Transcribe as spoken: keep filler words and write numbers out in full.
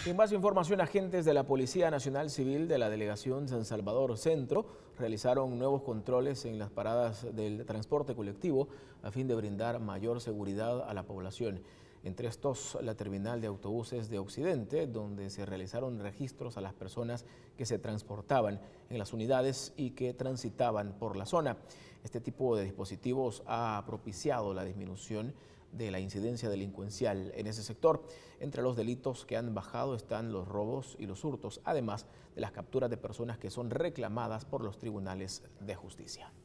En más información, agentes de la Policía Nacional Civil de la Delegación San Salvador Centro realizaron nuevos controles en las paradas del transporte colectivo a fin de brindar mayor seguridad a la población. Entre estos, la terminal de autobuses de Occidente, donde se realizaron registros a las personas que se transportaban en las unidades y que transitaban por la zona. Este tipo de dispositivos ha propiciado la disminución de la incidencia delincuencial en ese sector. Entre los delitos que han bajado están los robos y los hurtos, además de las capturas de personas que son reclamadas por los tribunales de justicia.